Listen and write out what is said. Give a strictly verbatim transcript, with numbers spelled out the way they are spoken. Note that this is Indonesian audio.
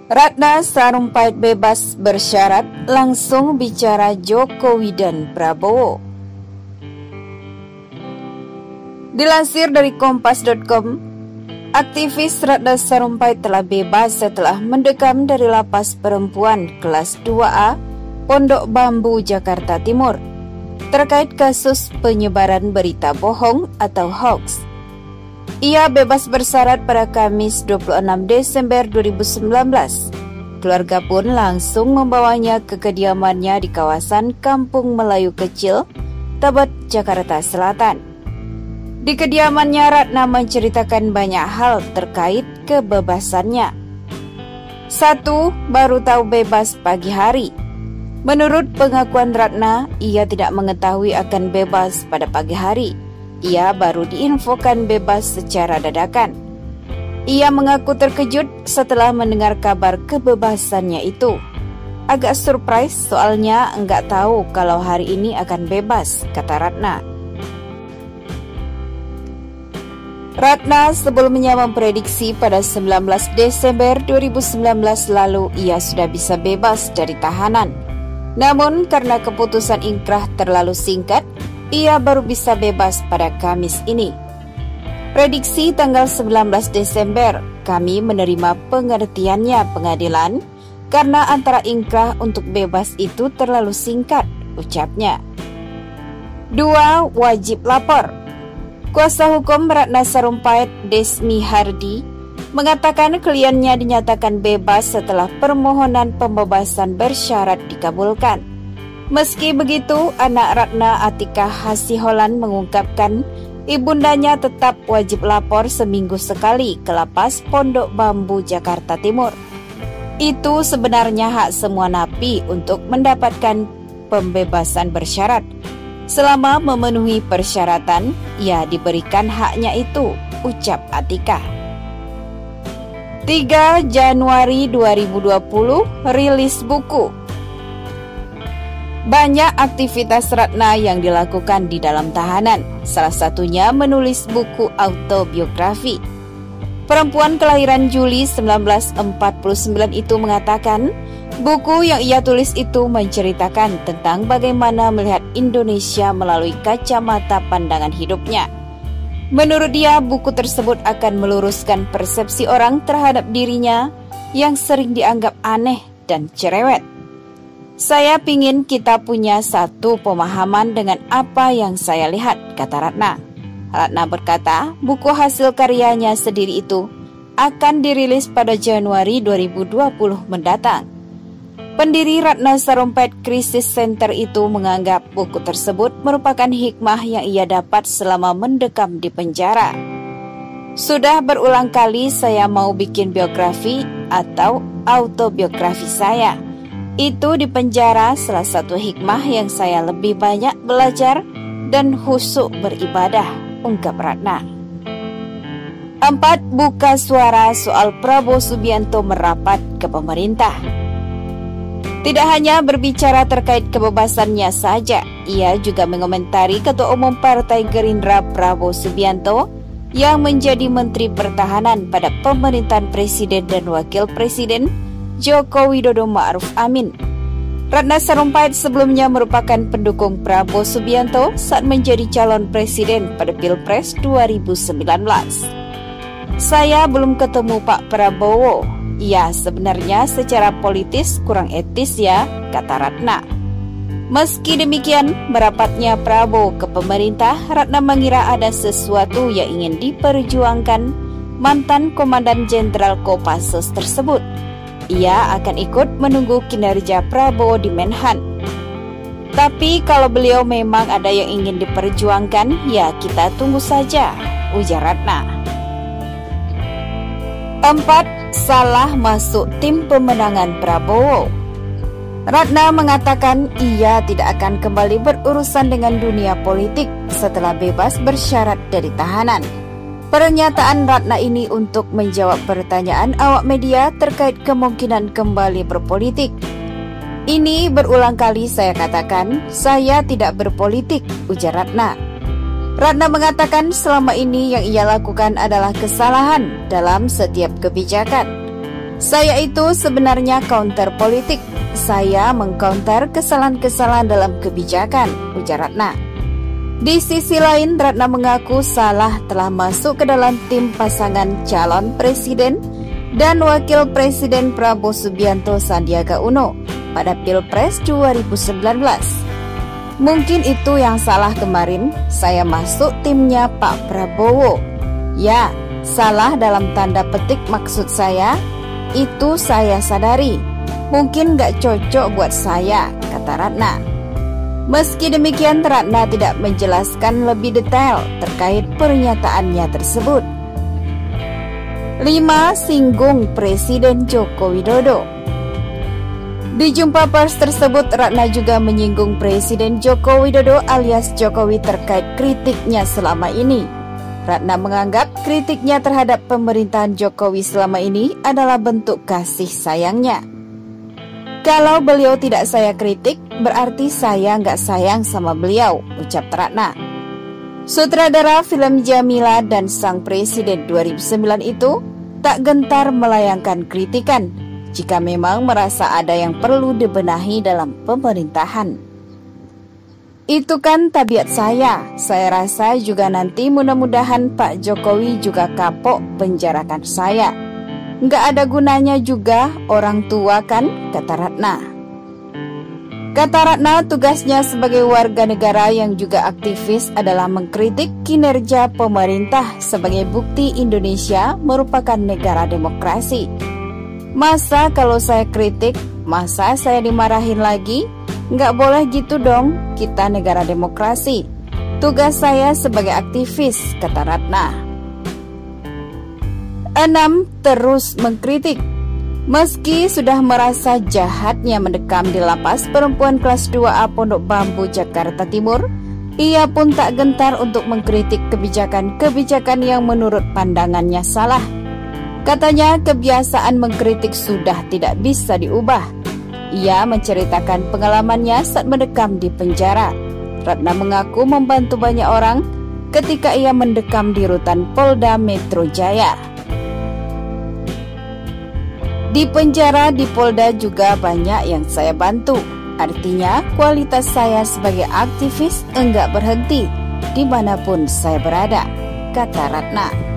Ratna Sarumpait bebas bersyarat, langsung bicara Jokowi dan Prabowo. Dilansir dari kompas titik com, aktivis Ratna Sarumpait telah bebas setelah mendekam dari lapas perempuan kelas dua A Pondok Bambu, Jakarta Timur terkait kasus penyebaran berita bohong atau hoax. Ia bebas bersyarat pada Kamis dua puluh enam Desember dua ribu sembilan belas. Keluarga pun langsung membawanya ke kediamannya di kawasan Kampung Melayu Kecil, Tebet, Jakarta Selatan. Di kediamannya, Ratna menceritakan banyak hal terkait kebebasannya. Satu, baru tahu bebas pagi hari. Menurut pengakuan Ratna, ia tidak mengetahui akan bebas pada pagi hari. Ia baru diinfokan bebas secara dadakan. Ia mengaku terkejut setelah mendengar kabar kebebasannya itu. Agak surprise soalnya enggak tahu kalau hari ini akan bebas, kata Ratna. Ratna sebelumnya memprediksi pada sembilan belas Desember dua ribu sembilan belas lalu ia sudah bisa bebas dari tahanan. Namun karena keputusan ingkrah terlalu singkat, ia baru bisa bebas pada Kamis ini. Prediksi tanggal sembilan belas Desember, kami menerima pengertiannya pengadilan karena antara ingkrah untuk bebas itu terlalu singkat, ucapnya. Dua, wajib lapor. Kuasa hukum Ratna Sarumpait, Desmi Hardi, mengatakan kliennya dinyatakan bebas setelah permohonan pembebasan bersyarat dikabulkan. Meski begitu, anak Ratna, Atika Hasiholan, mengungkapkan ibundanya tetap wajib lapor seminggu sekali ke lapas Pondok Bambu, Jakarta Timur. Itu sebenarnya hak semua napi untuk mendapatkan pembebasan bersyarat. Selama memenuhi persyaratan, ia diberikan haknya itu, ucap Atika. tiga Januari dua ribu dua puluh, rilis buku. Banyak aktivitas Ratna yang dilakukan di dalam tahanan, salah satunya menulis buku autobiografi. Perempuan kelahiran Juli seribu sembilan ratus empat puluh sembilan itu mengatakan, buku yang ia tulis itu menceritakan tentang bagaimana melihat Indonesia melalui kacamata pandangan hidupnya. Menurut dia, buku tersebut akan meluruskan persepsi orang terhadap dirinya yang sering dianggap aneh dan cerewet. Saya pingin kita punya satu pemahaman dengan apa yang saya lihat, kata Ratna. Ratna berkata, buku hasil karyanya sendiri itu akan dirilis pada Januari dua ribu dua puluh mendatang. Pendiri Ratna Sarumpait Crisis Center itu menganggap buku tersebut merupakan hikmah yang ia dapat selama mendekam di penjara. Sudah berulang kali saya mau bikin biografi atau autobiografi saya. Itu di penjara salah satu hikmah yang saya lebih banyak belajar dan khusyuk beribadah, ungkap Ratna. Empat, buka suara soal Prabowo Subianto merapat ke pemerintah. Tidak hanya berbicara terkait kebebasannya saja, ia juga mengomentari Ketua Umum Partai Gerindra Prabowo Subianto yang menjadi Menteri Pertahanan pada pemerintahan Presiden dan Wakil Presiden Joko Widodo Ma'ruf Amin. Ratna Sarumpait sebelumnya merupakan pendukung Prabowo Subianto saat menjadi calon presiden pada Pilpres dua ribu sembilan belas. Saya belum ketemu Pak Prabowo. Ya, sebenarnya secara politis kurang etis ya, kata Ratna. Meski demikian, merapatnya Prabowo ke pemerintah, Ratna mengira ada sesuatu yang ingin diperjuangkan mantan Komandan Jenderal Kopassus tersebut. Ia akan ikut menunggu kinerja Prabowo di Menhan. Tapi kalau beliau memang ada yang ingin diperjuangkan, ya kita tunggu saja, ujar Ratna. Empat, salah masuk tim pemenangan Prabowo. Ratna mengatakan ia tidak akan kembali berurusan dengan dunia politik setelah bebas bersyarat dari tahanan. Pernyataan Ratna ini untuk menjawab pertanyaan awak media terkait kemungkinan kembali berpolitik. Ini berulang kali saya katakan, saya tidak berpolitik, ujar Ratna. Ratna mengatakan selama ini yang ia lakukan adalah kesalahan dalam setiap kebijakan. Saya itu sebenarnya counter politik. Saya mengcounter kesalahan-kesalahan dalam kebijakan, ujar Ratna. Di sisi lain, Ratna mengaku salah telah masuk ke dalam tim pasangan calon presiden dan wakil presiden Prabowo Subianto Sandiaga Uno pada Pilpres dua ribu sembilan belas. Mungkin itu yang salah kemarin, saya masuk timnya Pak Prabowo. Ya, salah dalam tanda petik maksud saya, itu saya sadari. Mungkin gak cocok buat saya, kata Ratna. Meski demikian, Ratna tidak menjelaskan lebih detail terkait pernyataannya tersebut. lima. Singgung Presiden Joko Widodo. Di jumpa pers tersebut, Ratna juga menyinggung Presiden Joko Widodo alias Jokowi terkait kritiknya selama ini. Ratna menganggap kritiknya terhadap pemerintahan Jokowi selama ini adalah bentuk kasih sayangnya. Kalau beliau tidak saya kritik, berarti saya nggak sayang sama beliau, ucap Ratna. Sutradara film Jamila dan Sang Presiden dua ribu sembilan itu tak gentar melayangkan kritikan jika memang merasa ada yang perlu dibenahi dalam pemerintahan. Itu kan tabiat saya, saya rasa juga nanti mudah-mudahan Pak Jokowi juga kapok penjarakan saya. Nggak ada gunanya juga orang tua kan, kata Ratna. Kata Ratna, tugasnya sebagai warga negara yang juga aktivis adalah mengkritik kinerja pemerintah sebagai bukti Indonesia merupakan negara demokrasi. Masa kalau saya kritik, masa saya dimarahin lagi? Nggak boleh gitu dong, kita negara demokrasi. Tugas saya sebagai aktivis, kata Ratna. enam. Terus mengkritik. Meski sudah merasa jahatnya mendekam di lapas perempuan kelas dua A Pondok Bambu, Jakarta Timur, ia pun tak gentar untuk mengkritik kebijakan-kebijakan yang menurut pandangannya salah. Katanya kebiasaan mengkritik sudah tidak bisa diubah. Ia menceritakan pengalamannya saat mendekam di penjara. Ratna mengaku membantu banyak orang ketika ia mendekam di rutan Polda Metro Jaya. Di penjara di Polda juga banyak yang saya bantu. Artinya kualitas saya sebagai aktivis enggak berhenti dimanapun saya berada, kata Ratna.